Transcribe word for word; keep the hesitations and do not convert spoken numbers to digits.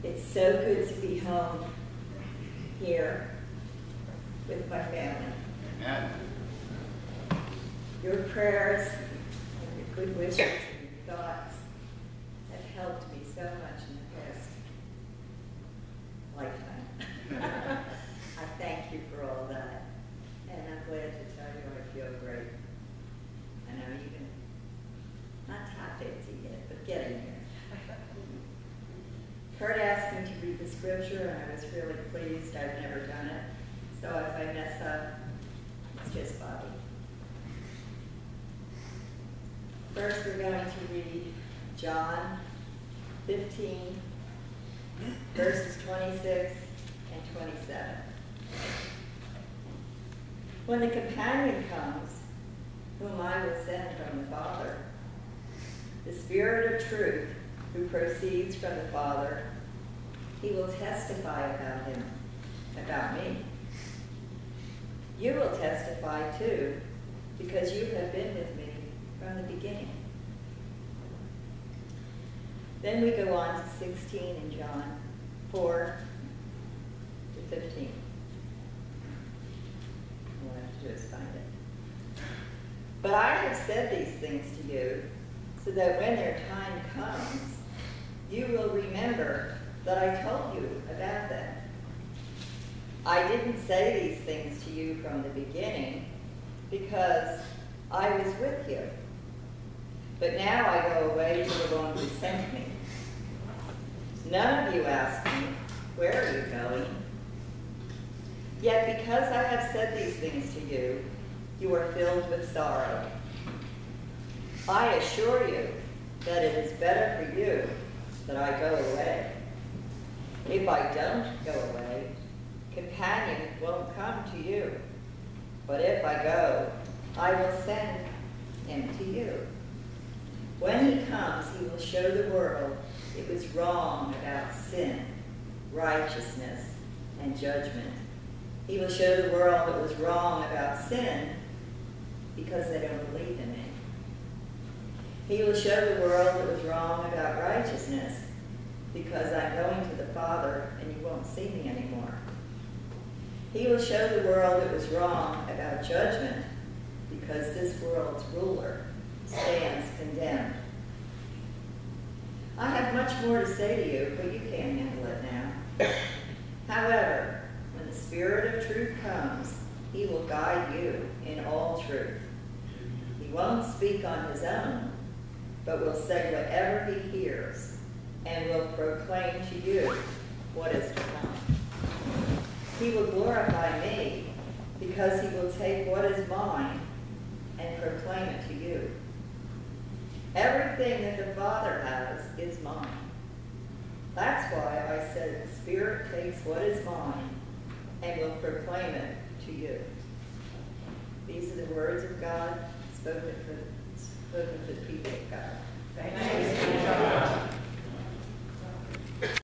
It's so good to be home here with my family. Amen. Your prayers and your good wishes and your thoughts have helped me so much in the past lifetime. I thank you for all that. And I'm glad to tell you I feel great. I know you can not tap dancing yet, but getting there. Kurt asked me to read the scripture, and I was really pleased. I've never done it. So if I mess up, it's just Bobby. First, we're going to read John fifteen, verses twenty-six and twenty-seven. When the companion comes, whom I will send from the Father, the Spirit of truth, who proceeds from the Father, he will testify about him, about me. You will testify too, because you have been with me from the beginning. Then we go on to sixteen in John four to fifteen. All I have to do is find it. But I have said these things to you, so that when their time comes, you will remember that I told you about them. I didn't say these things to you from the beginning, because I was with you. But now I go away to the one who sent me. None of you ask me, where are you going? Yet because I have said these things to you, you are filled with sorrow. I assure you that it is better for you that I go away. If I don't go away, companion won't come to you. But if I go, I will send him to you. When he comes, he will show the world it was wrong about sin, righteousness, and judgment. He will show the world it was wrong about sin because they don't believe in me. He will show the world it was wrong about righteousness because I'm going to the Father and you won't see me anymore. He will show the world it was wrong about judgment because this world's ruler stands condemned. I have much more to say to you, but you can't handle it now. However, when the Spirit of truth comes, he will guide you in all truth. He won't speak on his own, but will say whatever he hears and will proclaim to you what is to come. He will glorify me because he will take what is mine and proclaim it to you. Everything that the Father has is mine. That's why I said the Spirit takes what is mine and will proclaim it to you. These are the words of God spoken for, spoken for the people of God. Thanks be to God.